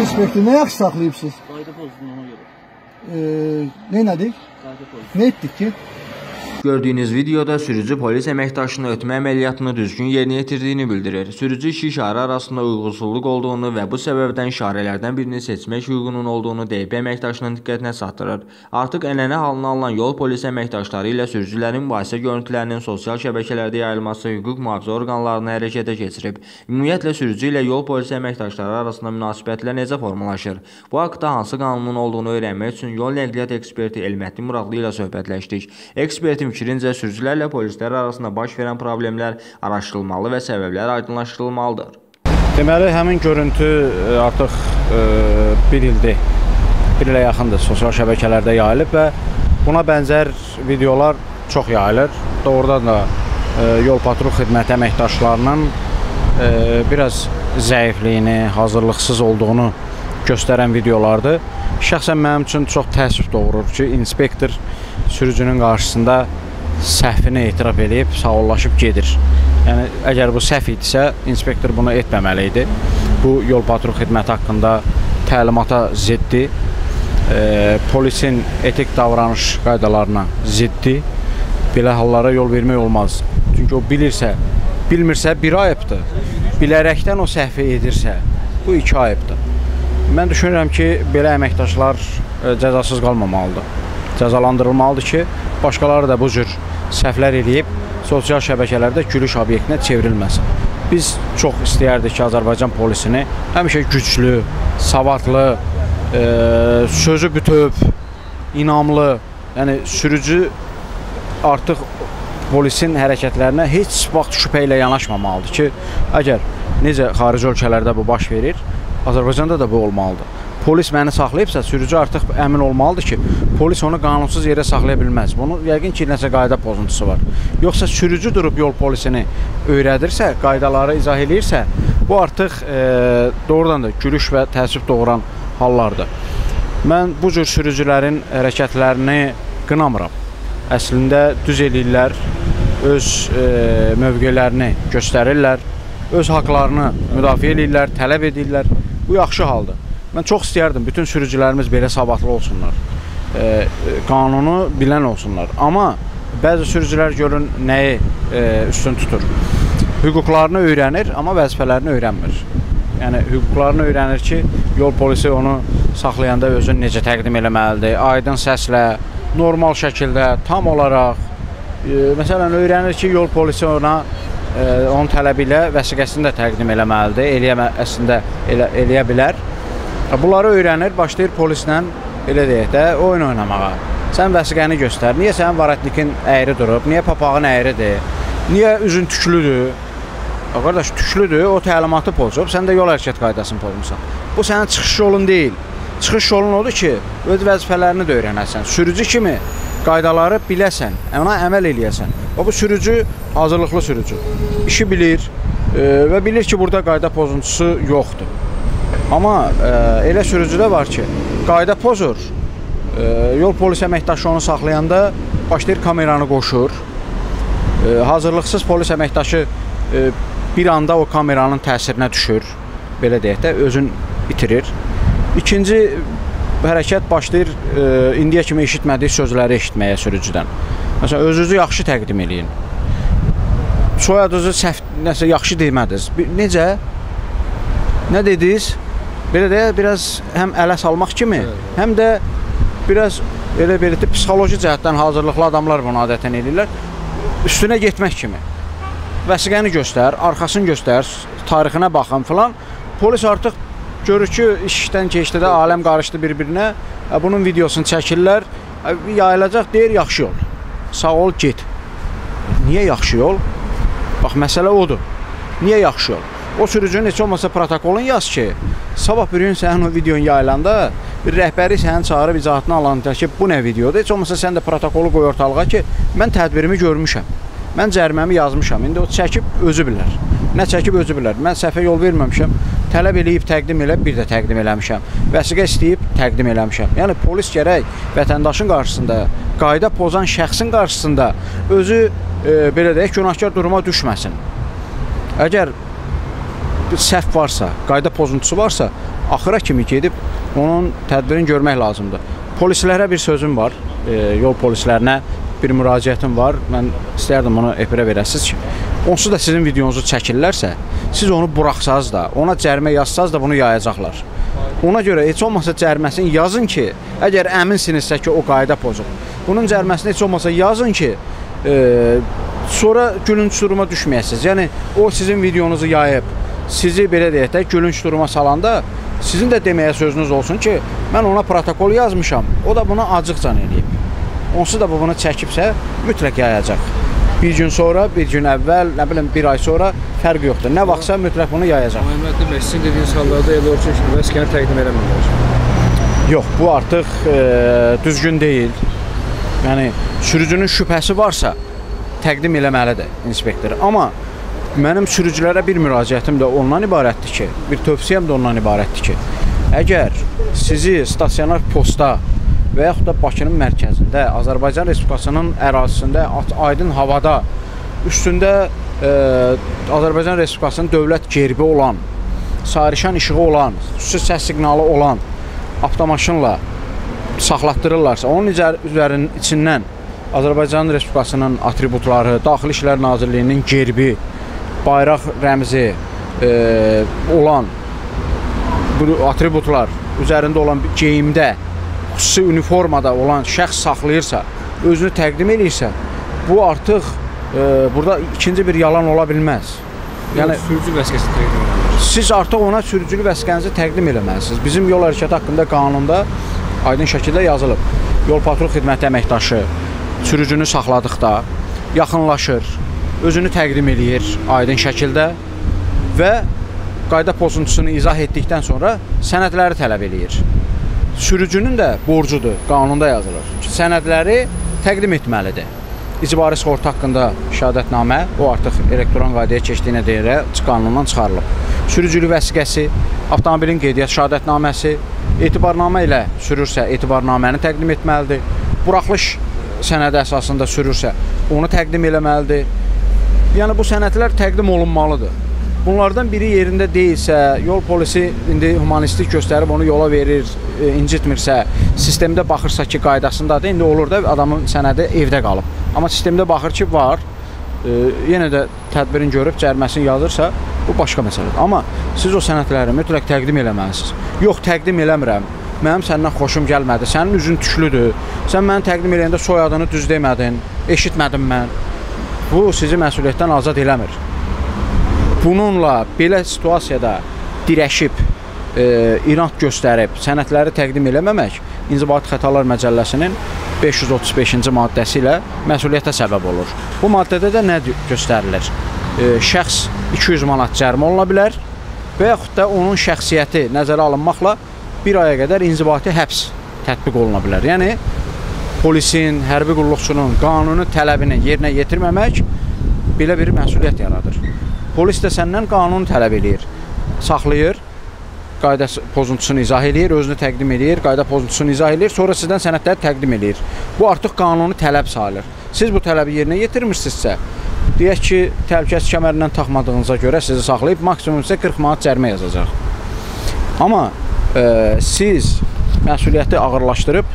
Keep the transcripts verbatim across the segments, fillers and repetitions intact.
inspektor, nə yaxşı saxlayıbsınız? Qayda pozduğuna görə. Ee, nə elədik? Qayda pozduğuna. Nə etdik ki? Gördüyünüz videoda sürücü polis əməkdaşının ötmə əməliyyatını düzgün yerinə yetirdiyini bildirir. Sürücü iki işarə arasında uyğunsuzluq olduğunu və bu səbəbdən işarələrdən birini seçmək hüququnun olduğunu D B əməkdaşının diqqətinə çatdırır. Artıq ənənə halına alınan yol polis əməkdaşları ilə sürücülərin mübahisə görüntülərinin sosial şəbəkələrdə yayılması hüquq mühafizə orqanlarını hərəkətə keçirib. Ümumiyyətlə sürücü ilə yol polisi əməkdaşları arasında münasibətlər necə formalaşır? Bu haqda hansı qanunun olduğunu öyrənmək üçün yol nəqliyyat eksperti Elmətli Muradlı ilə söhbətləşdik. Ekspertin fikrincə sürücülərlə polislər arasında baş verən problemlər araşdırılmalı və səbəblər aydınlaşdırılmalıdır. Deməli, həmin görüntü artıq e, bir ildir, bir ilə yaxındır sosial şəbəkələrdə yayılıb və buna bənzər videolar çox yayılır. Doğrudan da e, yol patrul xidməti əməkdaşlarının e, biraz zəifliyini, hazırlıqsız olduğunu göstərən videolardır. Şəxsən mənim üçün çox təəssüf doğurur ki, inspektor sürücünün qarşısında səhvini etiraf edib, sağollaşıb gedir. Yəni, əgər bu səhv idisə, inspektor bunu etməməli idi. Bu, yol patrul xidməti haqqında təlimata ziddir, e, polisin etik davranış qaydalarına ziddir. Belə hallara yol vermək olmaz. Çünki o bilirsə, bilmirsə bir ayıbdır. Bilərəkdən o səhvi edirsə, bu iki ayıbdır. Mən düşünürəm ki, belə əməkdaşlar e, cəzasız qalmamalıdır. Cəzalandırılmalıdır ki, başqaları da bu cür səhvlər eləyib sosial şəbəkələrdə gülüş obyektinə çevrilməsin. Biz çox istəyərdik ki, Azərbaycan polisini həmişə güclü, savadlı, e, sözü bütöv, inamlı, yəni sürücü artıq polisin hərəkətlərinə heç vaxt şübhə ilə yanaşmamalıdır ki, əgər necə xarici ölkələrdə bu baş verir, Azərbaycanda da bu olmalıdır. Polis məni saxlayıbsa, sürücü artıq əmin olmalıdır ki, polis onu qanunsuz yerə saxlaya bilməz. Bunun yəqin ki, nəsə qayda pozuntusu var. Yoxsa sürücü durub yol polisini öyrədirsə, qaydaları izah edirsə, bu artıq e, doğrudan da gülüş və təəssüf doğuran hallardır. Mən bu cür sürücülərin hərəkətlərini qınamıram. Əslində düz eləyirlər, öz e, mövqelərini göstərirlər, öz haqlarını müdafiə edirlər, tələb edirlər. Bu yaxşı haldır. Mən çox istəyərdim, bütün sürücülərimiz belə savadlı olsunlar, e, qanunu bilən olsunlar. Amma bəzi sürücülər görün nəyi e, üstün tutur. Hüquqlarını öyrənir, amma vəzifələrini öyrənmir. Yəni, hüquqlarını öyrənir ki, yol polisi onu saxlayanda özünü necə təqdim eləməlidir, aydın səslə, normal şəkildə, tam olaraq. E, məsələn, öyrənir ki, yol polisi ona e, onun tələbi ilə vəsiqəsini də təqdim eləməlidir, eləyə, əslində elə, eləyə bilər. Bunları öyrənir, başlayır polislə, elə deyək də, oyun oynamağa. Sən vəsiqəni göstər, niyə sənin varatnikin əyri durub, niyə papağın əyridir, niyə üzün tüklüdür? Qardaş, tüklüdür, o təlimatı pozub, sən də yol hərəkət qaydasını pozmuşsan. Bu sənin çıxış yolun deyil. Çıxış yolun odur ki, öz vəzifələrini də öyrənəsən. Sürücü kimi qaydaları biləsən, ona əməl eləyəsən. Bu sürücü hazırlıqlı sürücü. İşi bilir e, və bilir ki, burada qayda pozuntusu yoxdur. Amma e, elə sürücü də var ki, qayda pozur, e, yol polis əməkdaşı onu saxlayanda başlayır kameranı qoşur. E, hazırlıqsız polis əməkdaşı e, bir anda o kameranın təsirinə düşür, belə deyək də, özün itirir. İkinci hərəkət başlayır e, indiyə kimi eşitmədiyi sözləri eşitməyə sürücüdən. Məsələn, özünüzü yaxşı təqdim eləyin. Soyadınızı səhv, nəsə yaxşı demədiniz. Necə? Nə dediniz? Belə də biraz həm ələ salmaq kimi, həm də biraz elə belə psixoloji cəhətdən hazırlıqlı adamlar bunu adətən edirlər, üstünə getmək kimi. Vəsiqəni göstər, arxasını göstər, tarixinə baxın filan. Polis artıq görür ki, işdən keçdi də aləm qarışdı bir-birinə, bunun videosunu çəkirlər, yayılacaq, deyir, yaxşı yol. Sağ ol, get. Niyə yaxşı yol? Bax, məsələ odur. Niyə yaxşı yol? O sürücünün heç olmasa protokolun yaz ki, sabah bir gün sənin o videonu yayılanda bir rəhbəri sənin çağırıb izahatını alanda ki, bu nə videodur? Heç olmasa sən də protokolu qoy ortalığa ki, mən tədbirimi görmüşəm, mən cəriməmi yazmışam, indi o çəkib özü bilər. Nə çəkib özü bilər. Mən səhvə yol verməmişəm, tələb eləyib təqdim elə, bir də təqdim eləmişəm. Vəsiqə istəyib təqdim eləmişəm. Yəni, polis gərək vətəndaşın qarşısında, qayda pozan şəxsin qarşısında özü, e, belə deyək, günahkar duruma düşməsin. Əgər səhv varsa, qayda pozuntusu varsa, axıra kimi gedib onun tədbirini görmək lazımdır. Polislərə bir sözüm var, e, yol polislərinə bir müraciətim var. Mən istərdim onu efirə verəsiniz ki, onsuz da sizin videonuzu çəkirlərsə, siz onu buraxsanız da, ona cərimə yazsanız da bunu yayacaqlar. Ona görə heç olmasa cəriməsini yazın ki, əgər əminsinizsə ki, o qayda pozub. Bunun cəriməsini heç olmasa yazın ki, e, sonra gülünç duruma düşməyəsiniz. Yəni, o sizin videonuzu yayıb, sizi belə deyək də, gülünç duruma salanda, sizin də deməyə sözünüz olsun ki, mən ona protokol yazmışam, o da buna acıqcan eləyib. Onsuz da bu bunu çəkibsə, mütləq yayacaq. Bir gün sonra, bir gün əvvəl, nə bilim, bir ay sonra fərq yoxdur. Nə vaxtsa mütləq bunu yayacaq. Məhəmməd demək, sizin dediyiniz hallarda elə olur ki, vəsiqəni təqdim eləmirlər. Yox, bu artıq e, düzgün deyil. Yəni, sürücünün şübhəsi varsa, təqdim eləməlidir inspektor. Amma mənim sürücülərə bir müraciətim də ondan ibarətdir ki, bir tövsiyəm də ondan ibarətdir ki, əgər sizi stasionar posta və yaxud da Bakının mərkəzində, Azərbaycan Respublikasının ərazisində, aydın havada, üstündə e, Azərbaycan Respublikasının dövlət gerbi olan, sayrışan işığı olan, xüsusi səs siqnalı olan avtomaşınla saxlatdırırlarsa, onun üzərinin içindən Azərbaycan Respublikasının atributları, Daxili İşlər Nazirliyinin gerbi, bayraq rəmzi e, olan bu atributlar üzərində olan geyimdə, xüsusi uniformada olan şəxs saxlayırsa, özünü təqdim edirsə, bu artıq e, burada ikinci bir yalan ola bilməz. Yəni, sürücü vəsiqəsi təqdim edilir. Siz artıq ona sürücülük vəsiqənizi təqdim eləməlisiniz. Bizim yol hərəkəti haqqında qanunda aydın şəkildə yazılıb. Yol patrul xidməti əməkdaşı sürücünü saxladıqda yaxınlaşır, özünü təqdim eləyir aydın şəkildə və qayda pozuntusunu izah etdikdən sonra sənədləri tələb eləyir. Sürücünün də borcudur, qanunda yazılır ki, sənədləri təqdim etməlidir. İcbari sığorta haqqında şəhadətnamə, o artıq elektron qaydaya keçdiyinə deyirə qanundan çıxarılıb. Sürücülük vəsiqəsi, avtomobilin qeydiyyat şəhadətnaməsi, etibarnamə ilə sürürsə, etibarnaməni təqdim etməlidir. Buraxılış sənədi əsasında sürürsə, onu təqdim eləməlidir. Yəni, bu sənədlər təqdim olunmalıdır. Bunlardan biri yerində deyilsə, yol polisi indi humanistik göstərib onu yola verir, e, incitmirsə, sistemdə baxırsa ki, qaydasındadır, indi olur da adamın sənədi evdə qalıb. Amma sistemdə baxır ki, var, e, yenə də tədbirin görüb, cəriməsini yazırsa, bu başqa məsələdir. Amma siz o sənədləri mütləq təqdim eləməlisiniz. Yox, təqdim eləmirəm, mənim səndən xoşum gəlmədi, sənin üzün tüklüdür, sən məni təqdim eləyəndə soyadını düz demədin, eşitmədim mən. Bu, sizi məsuliyyətdən azad eləmir. Bununla, belə situasiyada dirəşib, e, inat göstərib, sənədləri təqdim eləməmək İnzibati Xətalar Məcəlləsinin beş yüz otuz beşinci maddəsi ilə məsuliyyətə səbəb olur. Bu maddədə də nə göstərilir? E, şəxs iki yüz manat cərimə oluna bilər və yaxud da onun şəxsiyyəti nəzərə alınmaqla bir aya qədər inzibati həbs tətbiq oluna bilər. Yəni, polisin, hərbi qulluqçunun qanuni tələbini yerinə yetirməmək belə bir məsuliyyət yaradır. Polis də səndən qanunu tələb edir, saxlayır, qayda pozuntusunu izah edir, özünü təqdim edir, qayda pozuntusunu izah edir, sonra sizdən sənədləri təqdim edir. Bu artıq qanuni tələb sayılır. Siz bu tələbi yerinə yetirmirsinizsə, deyək ki, təhlükəsizlik kəmərindən taxmadığınıza görə sizi saxlayıb, maksimum isə qırx manat cərimə yazacaq. Amma e, siz məsuliyyəti ağırlaşdırıb,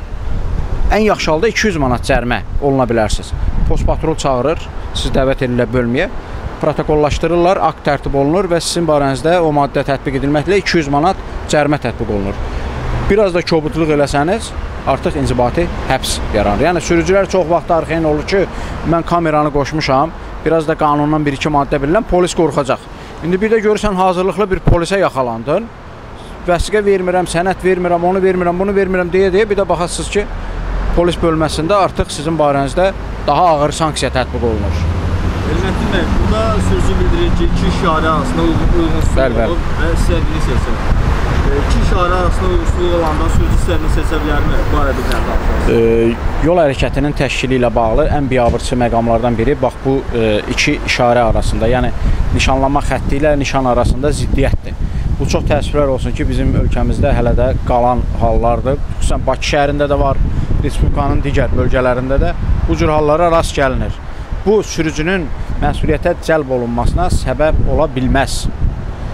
ən yaxşı halda iki yüz manat cərimə oluna bilərsiniz. Post patrol çağırır, siz dəvət edirlər bölməyə, protokollaşdırırlar, akt tərtib olunur və sizin barənizdə o maddə tətbiq edilməklə iki yüz manat cərimə tətbiq olunur. Biraz da kobudluq eləsəniz, artıq inzibati həbs yaranır. Yəni, sürücülər çox vaxt arxeyin olur ki, mən kameranı qoşmuşam, biraz da qanundan bir iki maddə bilirəm, polis qorxacaq. İndi bir də görürsən, hazırlıqlı bir polisə yaxalandın, vəsiqə vermirəm, sənət vermirəm, onu vermirəm, bunu vermirəm deyə-deyə bir də baxasınız ki, polis bölməsində artıq sizin barənizdə daha ağır sanksiya tətbiq olunur. Elməttin bəy, burada sözü bildirir ki, iki işarə arasında uyğunsuzluq olub və istədiyini seçsin. İki işarə arasında uyğunsuzluq olanda sürücü istədiyini seçə bilərmi? Bu arada bir nəzər alsınız. Yol hərəkətinin təşkili ilə bağlı ən biabırçı məqamlardan biri bax bu e, iki işarə arasında, yəni nişanlanma xətti ilə nişan arasında ziddiyyətdir. Bu çox təəssüflər olsun ki, bizim ölkəmizdə hələ də qalan hallardır. Xüsusən Bakı şəhərində də var, Respublikanın digər bölgələrində də bu cür hallara rast gəlinir. Bu, sürücünün məsuliyyətə cəlb olunmasına səbəb ola bilməz.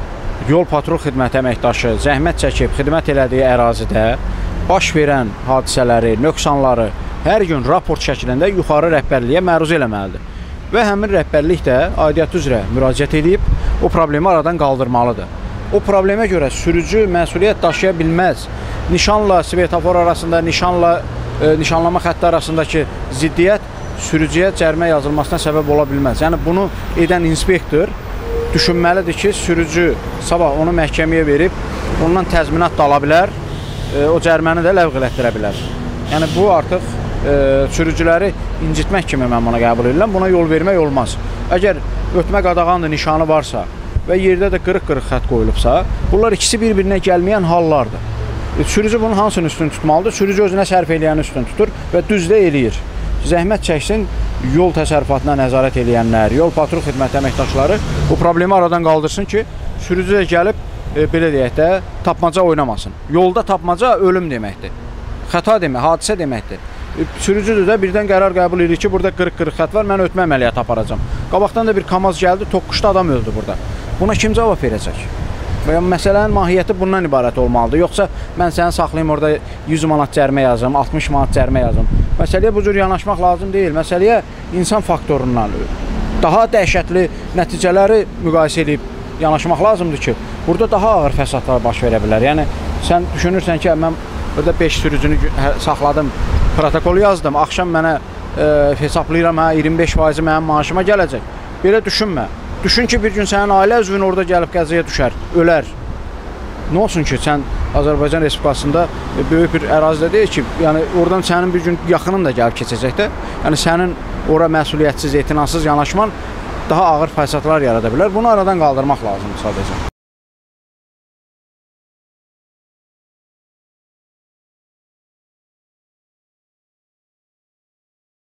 yol patrul xidməti əməkdaşı zəhmət çəkib xidmət elədiyi ərazidə baş verən hadisələri, nöqsanları hər gün raport şəklində yuxarı rəhbərliyə məruz eləməlidir. Və həmin rəhbərlik də aidiyyatı üzrə müraciət edib o problemi aradan qaldırmalıdır. O problemə görə sürücü məsuliyyət daşıya bilməz. Nişanla svetofor arasında, nişanla e, nişanlama xətti arasındakı ziddiyyət sürücüyə cərimə yazılmasına səbəb ola bilməz. Yəni bunu edən inspektor düşünməlidir ki, sürücü sabah onu məhkəməyə verib, ondan təzminat da ala bilər, e, o cəriməni də ləğv elətdirə bilər. Yəni bu artıq e, sürücüləri incitmək kimi mən buna qəbul edirəm, buna yol vermək olmaz. Əgər ötmə qadağandır, nişanı varsa və yerdə də qırıq-qırıq xətt qoyulubsa, bunlar ikisi bir-birinə gəlməyən hallardır. E, sürücü bunun hansını üstün tutmalıdır? Sürücü özünə sərf eləyəni üstün tutur və düzdə eləyir. Zəhmət çəksin, yol təsərrüfatına nəzarət eləyənlər, yol patrul xidməti əməkdaşları bu problemi aradan qaldırsın ki, sürücü də gəlib, e, belə deyək də, tapmaca oynamasın. Yolda tapmaca ölüm deməkdir. Xəta demək, hadisə deməkdir. E, sürücüdür də birdən qərar qəbul edir ki, burada qırıq-qırıq xətt var, mən ötmə əməliyyatı aparacam. Qabaqdan da bir kamaz gəldi, toqquşda adam öldü burada. Buna kim cavab verəcək? Və ya məsələnin mahiyyəti bundan ibarət olmalıdır. Yoxsa mən səni saxlayayım, orada yüz manat cərimə yazım, altmış manat cərimə yazım. Məsələyə bu cür yanaşmaq lazım deyil. Məsələyə insan faktorundan daha dəhşətli nəticələri müqayisə edib yanaşmaq lazımdır ki, burada daha ağır fəsadlar baş verə bilər. Yəni, sən düşünürsən ki, mən burada beş sürücünü saxladım, protokol yazdım, axşam mənə e, hesablayıram, hə, iyirmi beş faizi mənim maaşıma gələcək. Belə düşünmə. Düşün ki, bir gün sənin ailə üzvün orada gəlib qəzaya düşər, ölər. Nə olsun ki, sən Azərbaycan Respublikasında böyük bir ərazidə deyil ki, yəni oradan sənin bir gün yaxının da gəlib keçəcək də, yəni sənin ora məsuliyyətsiz, etinasız yanaşman daha ağır fəsadlar yarada bilər. Bunu aradan qaldırmaq lazımdır sadəcə.